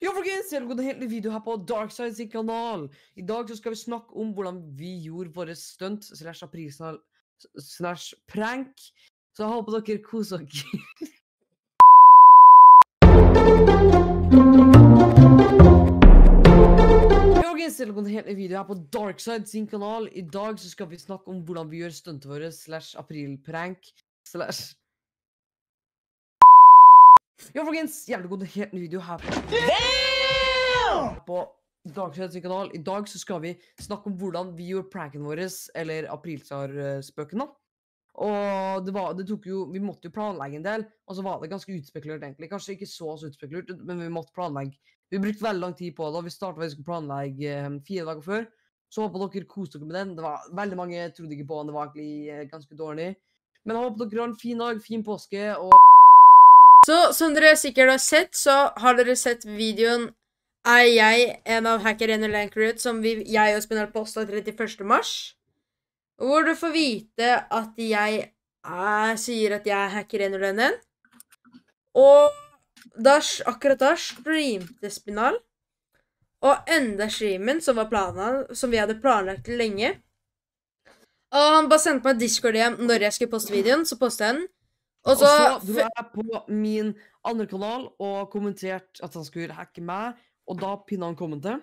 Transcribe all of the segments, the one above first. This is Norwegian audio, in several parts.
Ja, folkens, jeg har gått en helt ny video her på Darkside sin kanal. I dag så skal vi snakke om hvordan vi gjorde våre stunt slash aprilsnarr slash prank. Så jeg håper dere koser dere. Ja, folkens, jeg har gått en helt ny video her på Darkside sin kanal. I dag så skal vi snakke om hvordan vi gjør stuntet våre slash aprilprank slash... Ja, folkens, jeg har gått en helt ny video her på Darkside sin kanal. I dag så skal vi snakke om hvordan vi gjorde pranken vår, eller aprilsnarr-spøken da. Og det tok jo, vi måtte jo planlegge en del, og så var det ganske utspekulert egentlig. Kanskje ikke så utspekulert, men vi måtte planlegge. Vi brukte veldig lang tid på det, og vi startet å planlegge 4 dager før. Så håper dere koste dere med den. Det var veldig mange trodde ikke på den, det var egentlig ganske dårlig. Men jeg håper dere har en fin dag, fin påske, og... Så som dere sikkert har sett, så har dere sett videoen Er jeg en av hackerne i Lancroot som jeg og Spinal postet 31. mars? Hvor du får vite at jeg sier at jeg er hacker en eller annen. Og akkurat da streamte Spinal. Og enda streamen som vi hadde planlagt lenge. Og han bare sendte meg Discord igjen når jeg skulle poste videoen, så postet jeg den. Og så dro jeg på min andre kanal og kommenterte at han skulle hacke meg, og da pinnet han kommentet.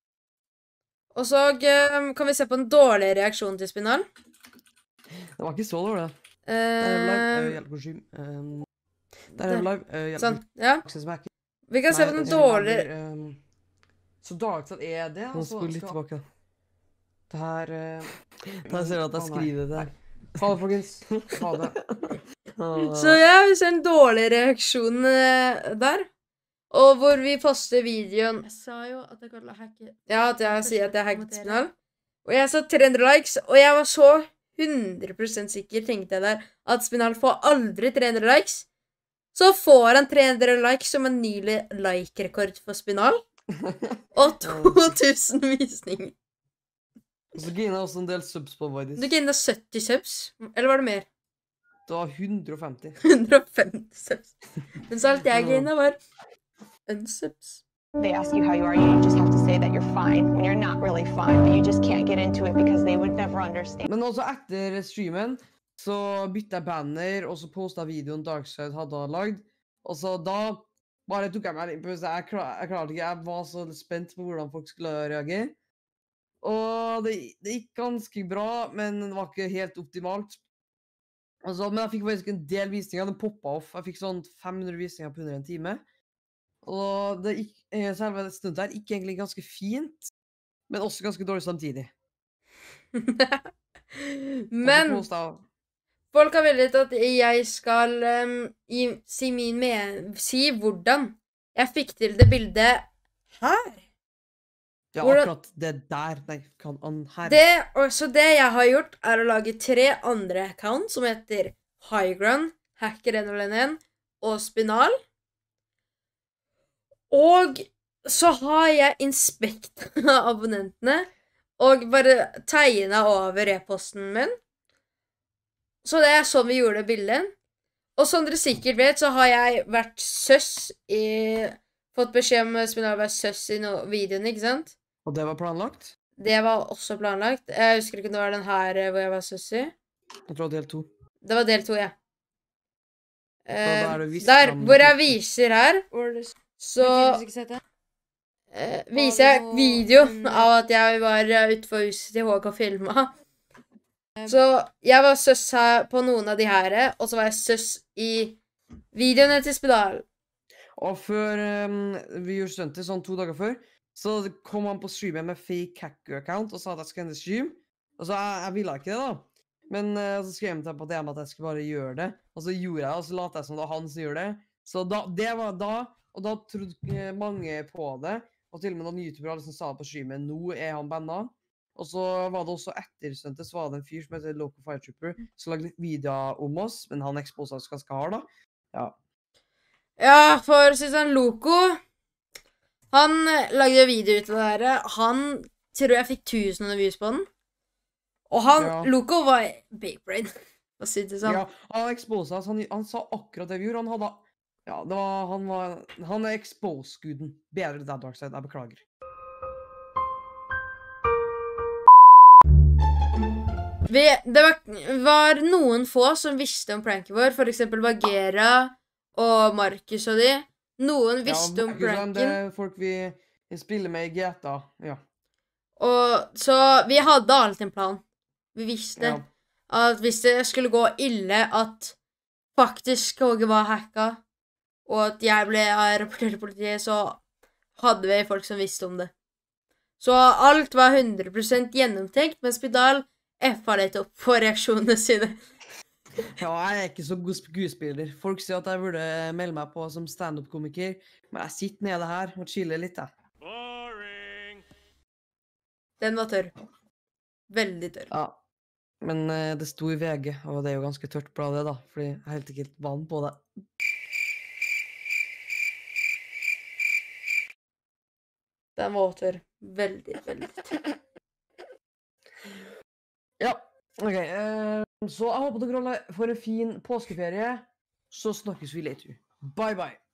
Og så kan vi se på en dårlig reaksjon til Spinal. Det var ikke så dårlig. Der er live, hjelp på skym. Der er live, hjelp sånn, ja. Vi kan se på den dårlige... Så Darkside er det, altså. Nå spør litt tilbake. Det her... Da ser du at jeg skriver det der. Ha det, folkens. Ha det. Så ja, vi ser en dårlig reaksjon der. Og hvor vi poster videoen. Jeg sa jo at jeg kaller hacke. Ja, at jeg sier at jeg hacket Spinal. Og jeg sa 300 likes, og jeg var så 100% sikker, tenkte jeg der, at Spinal får aldri 300 likes. Så får han 300 likes som en nylig like-rekord for Spinal. Og 2000 visninger. Og så gina også en del subs på Voidis. Du gina 70 subs? Eller var det mer? Det var 150. 150 subs. Men så alt jeg gina var en subs. They ask you how you are, you just have to say that you're fine when you're not really fine, but you just can't get into it because they would never understand. Men også etter streamen, så bytte jeg banner, og så postet jeg videoen Darkside hadde lagd. Og så da bare tok jeg meg litt på det. Jeg klarte ikke, jeg var så spent på hvordan folk skulle reagere. Og det gikk ganske bra, men det var ikke helt optimalt. Altså, men jeg fikk faktisk en del visninger, den poppet off. Jeg fikk sånn 500 visninger på under en time. Og det gikk, selve stuntet her gikk egentlig ganske fint, men også ganske dårlig samtidig. Men folk har villet at jeg skal si hvordan jeg fikk til det bildet her. Ja, akkurat det der. Nei, kan han her. Så det jeg har gjort er å lage 3 andre accounts som heter Highground, Hacker 101 og Spinal. Og så har jeg inspektet abonnentene og bare tegnet over e-posten min. Så det er sånn vi gjorde bildet. Og som dere sikkert vet, så har jeg vært søss fått beskjed om Spinal å være søss i videoen, ikke sant? Og det var planlagt? Det var også planlagt. Jeg husker ikke om det var den her hvor jeg var søss i. Jeg tror del 2. Det var del 2, ja. Der, hvor jeg viser her, så viser jeg video av at jeg var utenfor huset til Håk og filmet. Så jeg var søss her på noen av de her, og så var jeg søss i videoene til Spinal. Og før vi gjorde stuntet, sånn 2 dager før, så kom han på streamen med fake hacker-account og sa at jeg skulle endre stream. Og så jeg ville ikke det da. Men så skrev han på DM at jeg skulle bare gjøre det. Og så gjorde jeg det, og så lot jeg som det var han som gjorde det. Så det var da, og da trodde mange på det. Og til og med noen youtubere som sa på streamen, nå er han banna. Og så var det også etter stuntet, så var det en fyr som heter Local Fire Trooper, som lagde videoer om oss, men han exposet oss ganske hard da. Ja. Ja, for å si sånn, Loco, han lagde video ut av det her. Han tror jeg fikk 1000 views på den. Og han, ja. Loco var big brain, å si det sånn. Ja, han exposet oss, han sa akkurat det vi gjorde. Han hadde Ja, han er expose-guden. Bedre det, Darkside. Jeg beklager. Det var noen få som visste om pranken vår, for eksempel Vagera og Markus og de. Noen visste om pranken. Det er folk vi spiller med i GTA, ja. Og så vi hadde alltid en plan. Vi visste at hvis det skulle gå ille at faktisk Åge var hacka, og at jeg ble rapportert til politiet, så hadde vi folk som visste om det. Så alt var 100% gjennomtenkt, men Spidal F-a litt opp på reaksjonene sine. Ja, jeg er ikke så god skuespiller. Folk sier at jeg burde melde meg på som stand-up-komiker, men jeg sitter nede her og chiller litt, jeg. Boring! Den var tørr. Veldig tørr. Ja, men det sto i VG, og det er jo ganske tørt blad det da, fordi jeg helt ikke helt vann på det. Den var tørr. Veldig, veldig tørr. Ja, ok. Så jeg håper dere alle får en fin påskeferie. Så snakkes vi litt. Bye bye.